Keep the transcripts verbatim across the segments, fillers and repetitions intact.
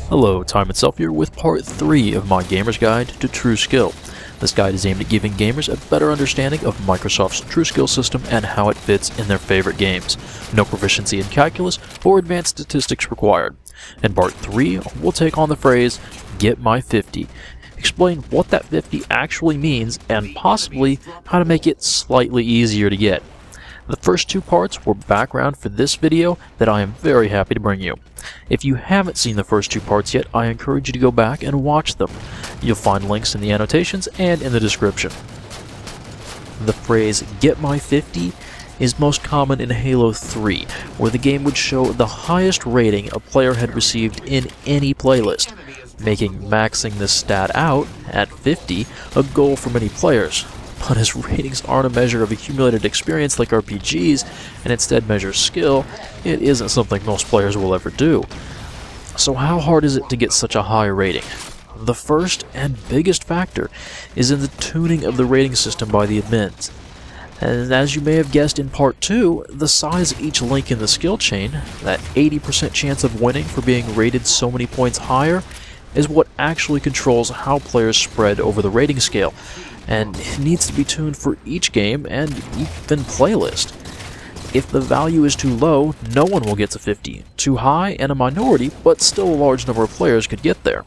Hello, Time Itself here with part three of my Gamer's Guide to TrueSkill. This guide is aimed at giving gamers a better understanding of Microsoft's TrueSkill system and how it fits in their favorite games. No proficiency in calculus or advanced statistics required. In part three, we'll take on the phrase, "Get my fifty," explain what that fifty actually means, and possibly how to make it slightly easier to get. The first two parts were background for this video that I am very happy to bring you. If you haven't seen the first two parts yet, I encourage you to go back and watch them. You'll find links in the annotations and in the description. The phrase, "Get my fifty," is most common in Halo three, where the game would show the highest rating a player had received in any playlist, making maxing this stat out at fifty a goal for many players. But as ratings aren't a measure of accumulated experience like R P Gs, and instead measure skill, it isn't something most players will ever do. So how hard is it to get such a high rating? The first and biggest factor is in the tuning of the rating system by the admins. And as you may have guessed in part two, the size of each link in the skill chain, that eighty percent chance of winning for being rated so many points higher, is what actually controls how players spread over the rating scale, and it needs to be tuned for each game and even playlist. If the value is too low, no one will get to fifty. Too high, and a minority, but still a large number of players could get there.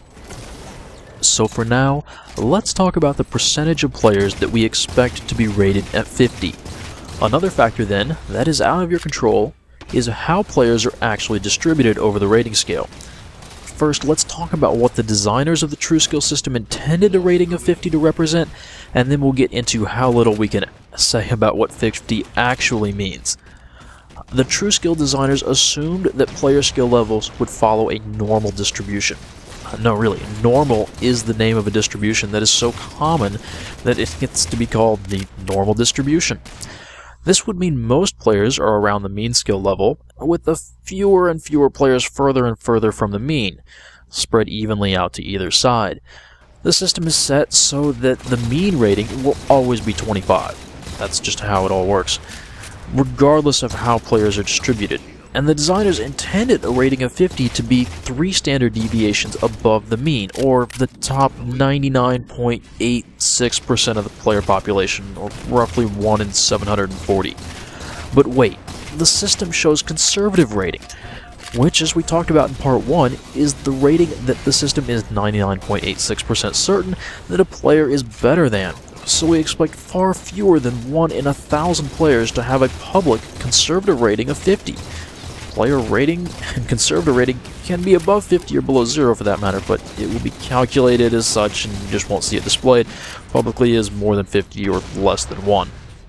So for now, let's talk about the percentage of players that we expect to be rated at fifty. Another factor then, that is out of your control, is how players are actually distributed over the rating scale. First, let's talk about what the designers of the TrueSkill system intended a rating of fifty to represent, and then we'll get into how little we can say about what fifty actually means. The TrueSkill designers assumed that player skill levels would follow a normal distribution. No, really, normal is the name of a distribution that is so common that it gets to be called the normal distribution. This would mean most players are around the mean skill level, with the fewer and fewer players further and further from the mean, spread evenly out to either side. The system is set so that the mean rating will always be twenty-five. That's just how it all works, regardless of how players are distributed. And the designers intended a rating of fifty to be three standard deviations above the mean, or the top ninety-nine point eight six percent of the player population, or roughly one in seven hundred forty. But wait, the system shows conservative rating, which, as we talked about in part one, is the rating that the system is ninety-nine point eight six percent certain that a player is better than. So we expect far fewer than one in a thousand players to have a public conservative rating of fifty. Player rating and conservative rating can be above fifty or below zero for that matter, but it will be calculated as such and you just won't see it displayed publicly as more than fifty or less than one.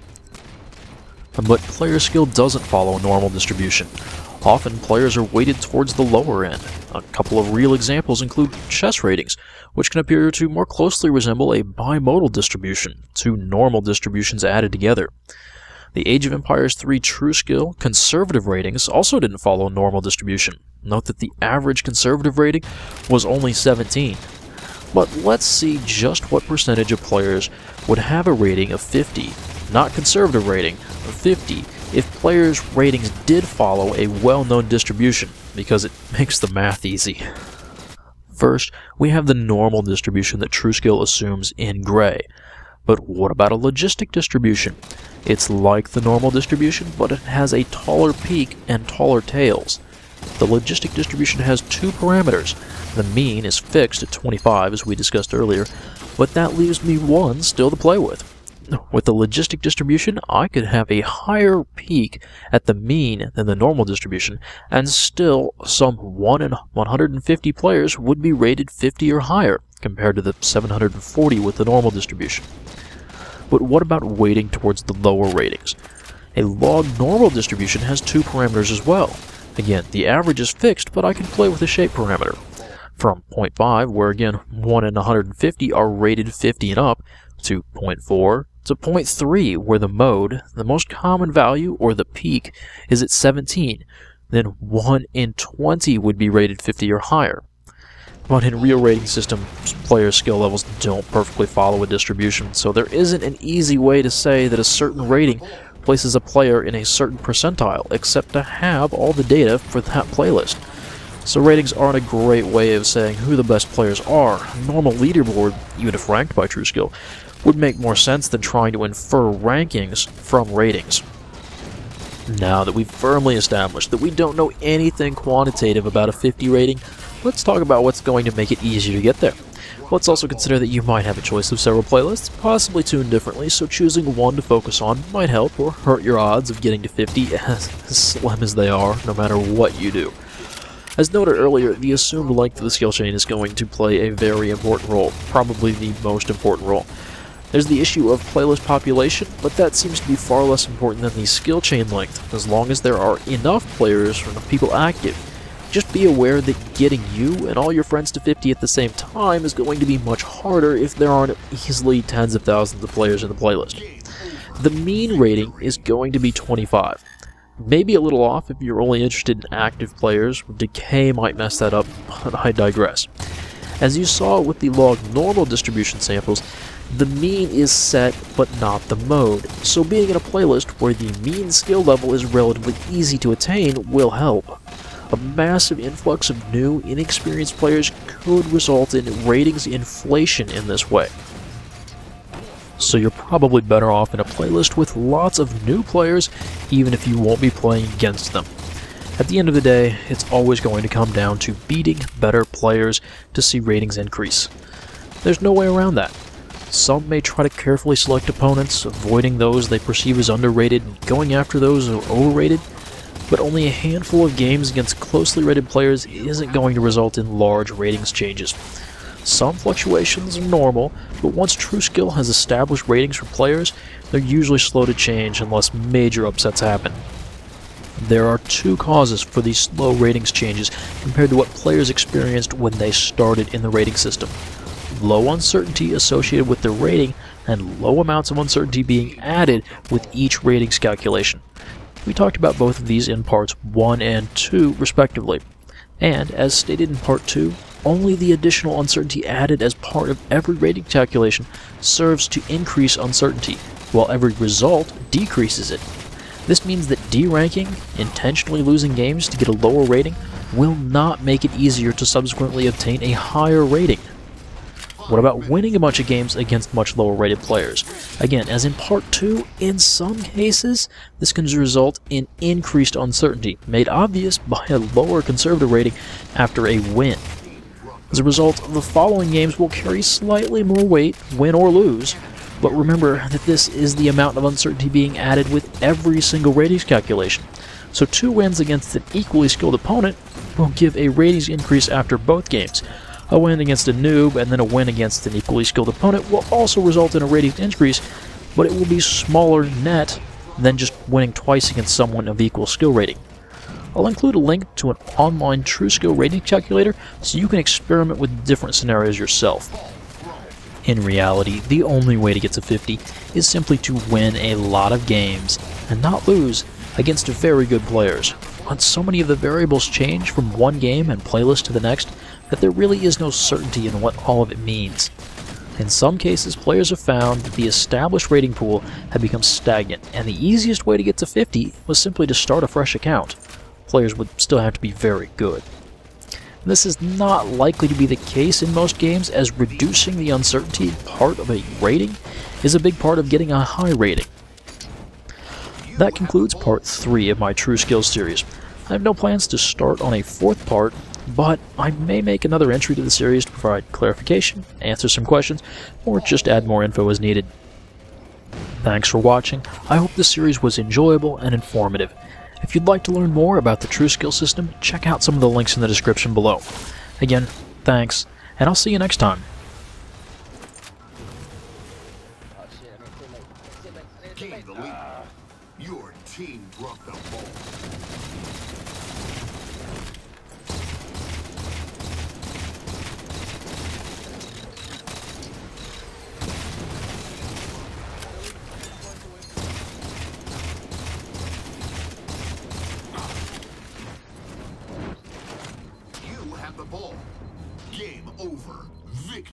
But player skill doesn't follow a normal distribution. Often players are weighted towards the lower end. A couple of real examples include chess ratings, which can appear to more closely resemble a bimodal distribution, two normal distributions added together. The Age of Empires three TrueSkill conservative ratings also didn't follow a normal distribution. Note that the average conservative rating was only seventeen. But let's see just what percentage of players would have a rating of fifty, not conservative rating, of fifty, if players' ratings did follow a well-known distribution, because it makes the math easy. First, we have the normal distribution that TrueSkill assumes in gray. But what about a logistic distribution? It's like the normal distribution, but it has a taller peak and taller tails. The logistic distribution has two parameters. The mean is fixed at twenty-five, as we discussed earlier, but that leaves me one still to play with. With the logistic distribution, I could have a higher peak at the mean than the normal distribution, and still some one in one hundred fifty players would be rated fifty or higher, compared to the seven hundred forty with the normal distribution. But what about weighting towards the lower ratings? A log normal distribution has two parameters as well. Again, the average is fixed, but I can play with the shape parameter. From zero point five, where again one in one hundred fifty are rated fifty and up, to zero point four, to zero point three, where the mode, the most common value, or the peak, is at seventeen. Then one in twenty would be rated fifty or higher. But in real rating systems, player skill levels don't perfectly follow a distribution, so there isn't an easy way to say that a certain rating places a player in a certain percentile, except to have all the data for that playlist. So ratings aren't a great way of saying who the best players are. A normal leaderboard, even if ranked by TrueSkill, would make more sense than trying to infer rankings from ratings. Now that we've firmly established that we don't know anything quantitative about a fifty rating, let's talk about what's going to make it easier to get there. Let's also consider that you might have a choice of several playlists, possibly tuned differently, so choosing one to focus on might help or hurt your odds of getting to fifty, as slim as they are, no matter what you do. As noted earlier, the assumed length of the skill chain is going to play a very important role, probably the most important role. There's the issue of playlist population, but that seems to be far less important than the skill chain length, as long as there are enough players or enough people active. Just be aware that getting you and all your friends to fifty at the same time is going to be much harder if there aren't easily tens of thousands of players in the playlist. The mean rating is going to be twenty-five. Maybe a little off if you're only interested in active players. Decay might mess that up, but I digress. As you saw with the log normal distribution samples, the mean is set, but not the mode, so being in a playlist where the mean skill level is relatively easy to attain will help. A massive influx of new, inexperienced players could result in ratings inflation in this way. So you're probably better off in a playlist with lots of new players, even if you won't be playing against them. At the end of the day, it's always going to come down to beating better players to see ratings increase. There's no way around that. Some may try to carefully select opponents, avoiding those they perceive as underrated and going after those who are overrated, but only a handful of games against closely rated players isn't going to result in large ratings changes. Some fluctuations are normal, but once TrueSkill has established ratings for players, they're usually slow to change unless major upsets happen. There are two causes for these slow ratings changes compared to what players experienced when they started in the rating system. Low uncertainty associated with the rating, and low amounts of uncertainty being added with each ratings calculation. We talked about both of these in parts one and two respectively, and as stated in part two, only the additional uncertainty added as part of every rating calculation serves to increase uncertainty, while every result decreases it. This means that deranking, intentionally losing games to get a lower rating, will not make it easier to subsequently obtain a higher rating. What about winning a bunch of games against much lower rated players? Again, as in part two, in some cases, this can result in increased uncertainty, made obvious by a lower conservative rating after a win. As a result, the following games will carry slightly more weight, win or lose, but remember that this is the amount of uncertainty being added with every single ratings calculation. So two wins against an equally skilled opponent will give a ratings increase after both games. A win against a noob and then a win against an equally skilled opponent will also result in a ratings increase, but it will be smaller net than just winning twice against someone of equal skill rating. I'll include a link to an online TrueSkill rating calculator so you can experiment with different scenarios yourself. In reality, the only way to get to fifty is simply to win a lot of games and not lose against very good players. But so many of the variables change from one game and playlist to the next that there really is no certainty in what all of it means. In some cases, players have found that the established rating pool had become stagnant, and the easiest way to get to fifty was simply to start a fresh account. Players would still have to be very good. This is not likely to be the case in most games, as reducing the uncertainty part of a rating is a big part of getting a high rating. That concludes part three of my TrueSkill series. I have no plans to start on a fourth part, but I may make another entry to the series to provide clarification, answer some questions, or just add more info as needed. Thanks for watching. I hope this series was enjoyable and informative. If you'd like to learn more about the TrueSkill system, check out some of the links in the description below. Again, thanks, and I'll see you next time. Gain the lead. Your team dropped the ball.